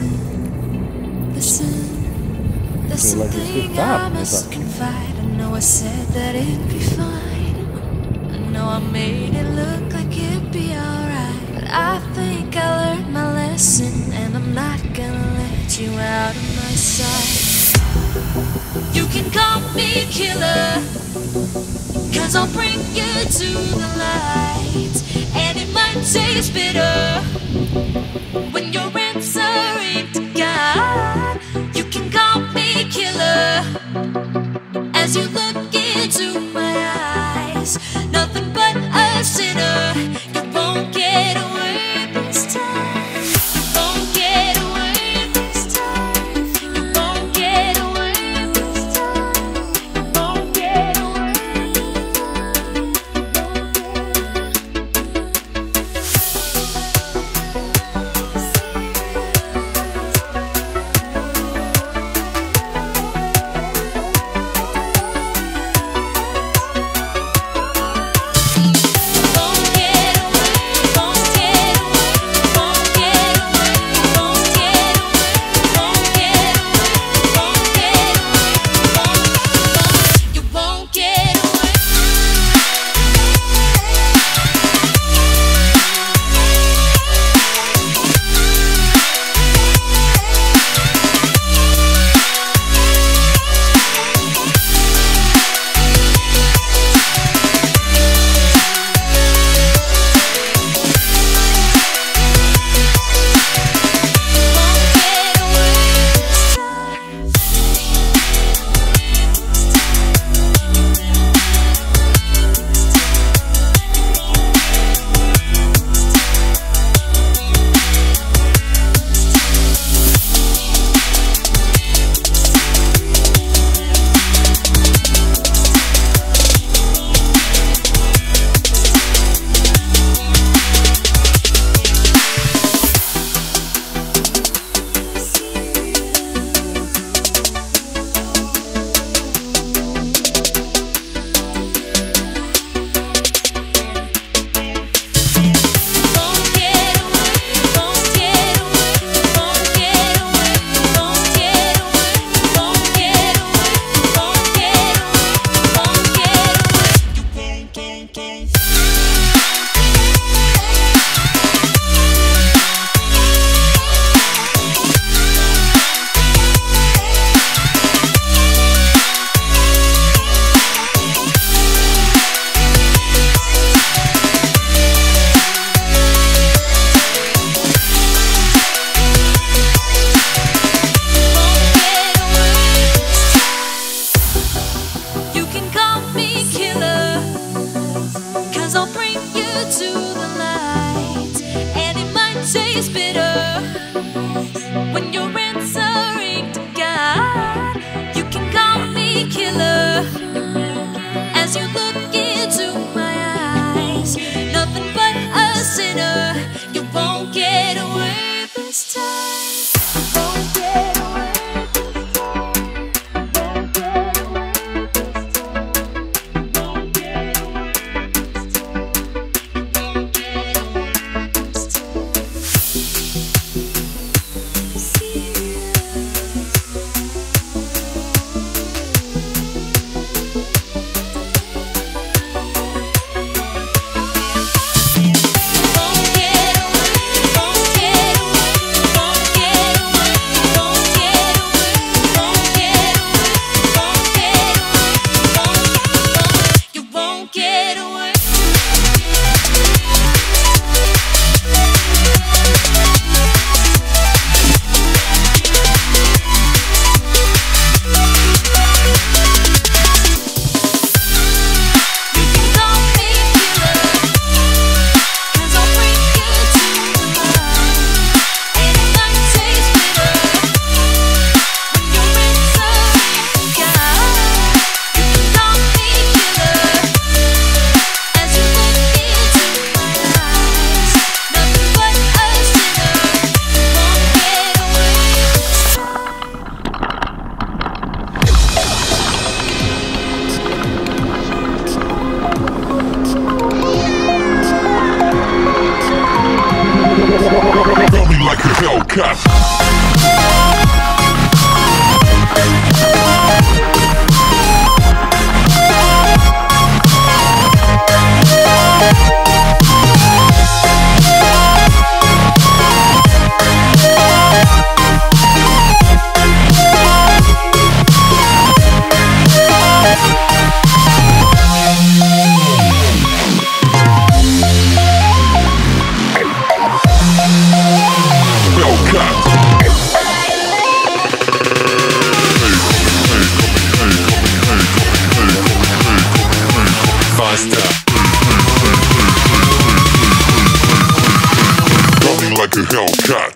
Listen, there's something I must confide. I know I said that it'd be fine. I know I made it look like it'd be alright, but I think I learned my lesson, and I'm not gonna let you out of my sight. You can call me killer, 'cause I'll bring you to the light. And it might taste bitter when you're answering to God. You can call me killer as you look into my eyes. Nothing but a sinner. You won't get away this time. You won't get away this time. You won't get away this time. You won't get away. Taste bitter when you're answering to God. You can call me killer as you look into my eyes. Nothing but a sinner. You won't get away this time. You won't get away this time. You won't get away this time. You won't get away this time. You won't get away this time. Like a Hellcat.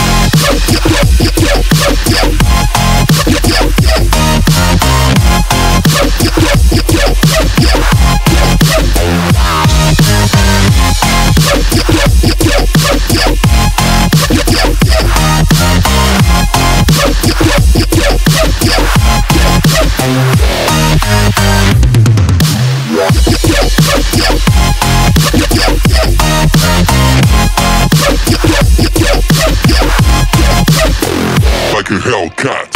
Like a Hellcat.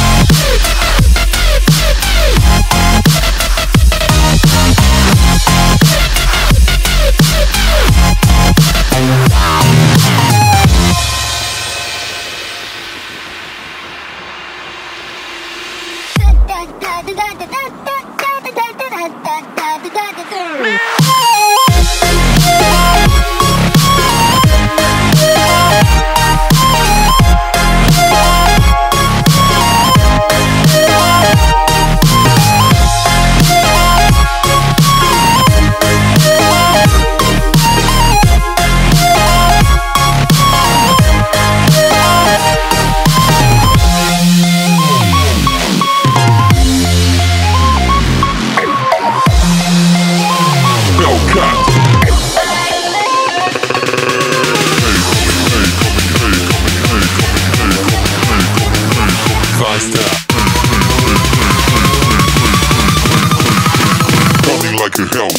Like a hell.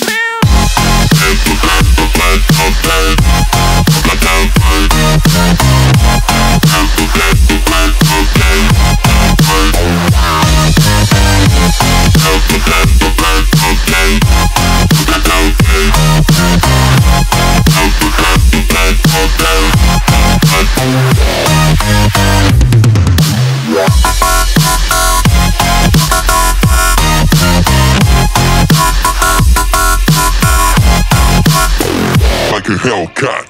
Like a Hellcat.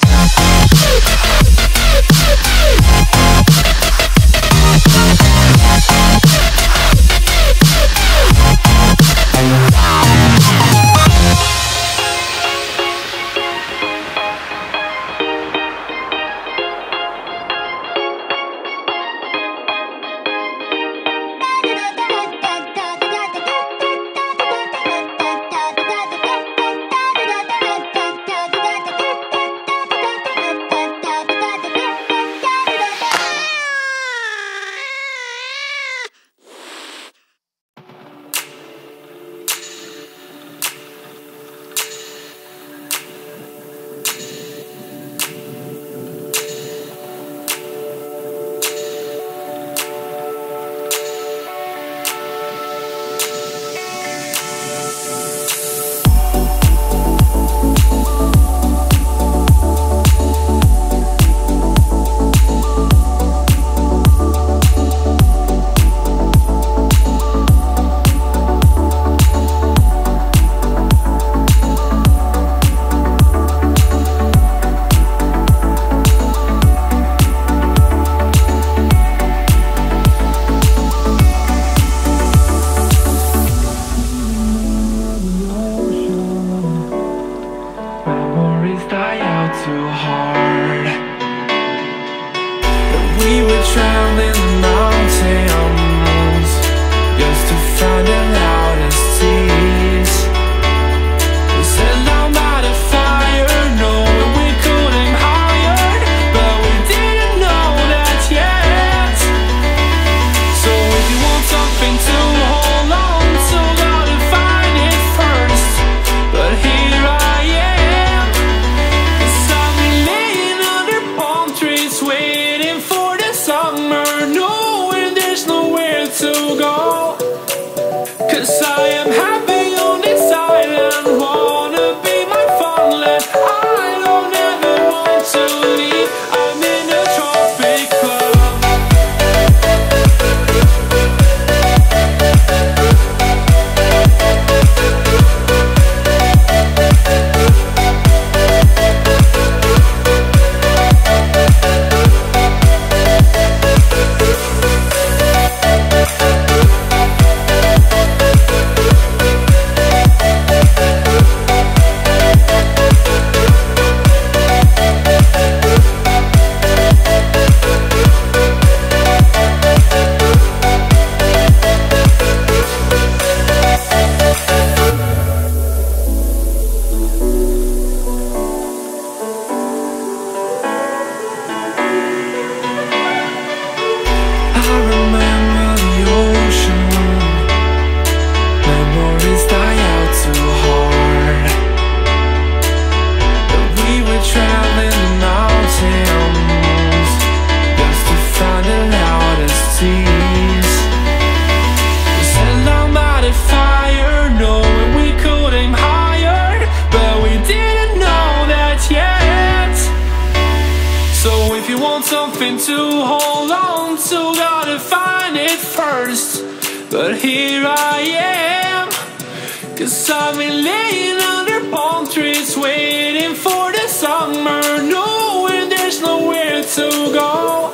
it first, but here I am. 'Cause I've been laying under palm trees, waiting for the summer, knowing there's nowhere to go.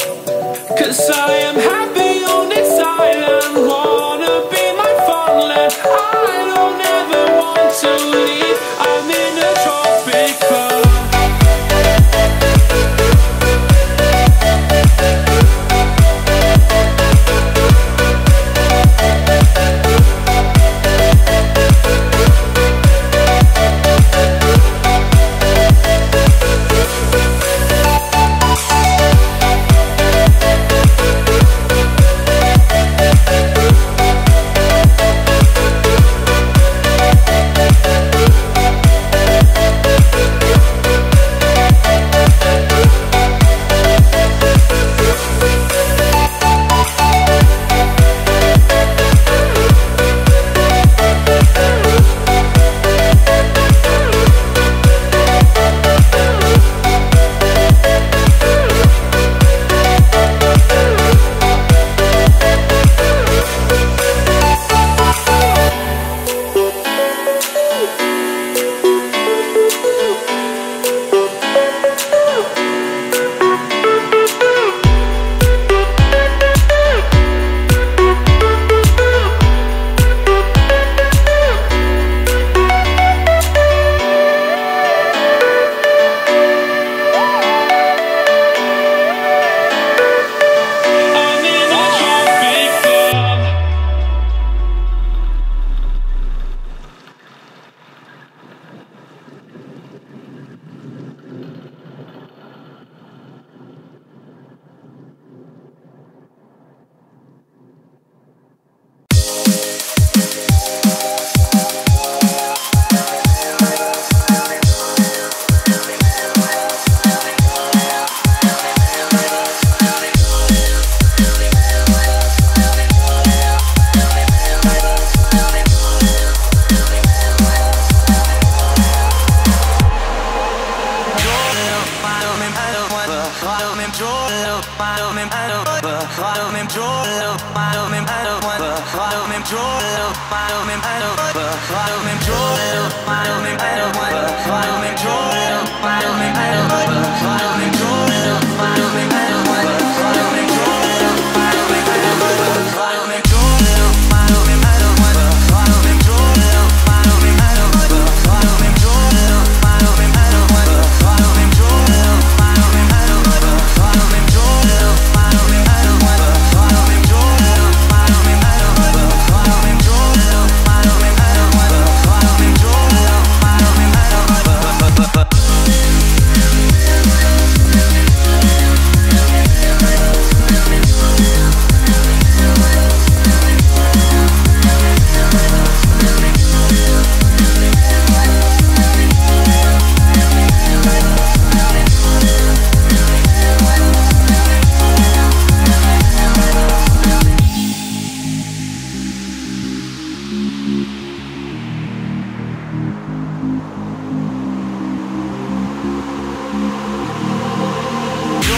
'Cause I am happy on this island, wanna be my farmland. I don't ever want to leave, I'm in a tropic club.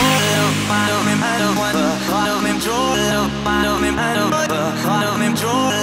Follow me,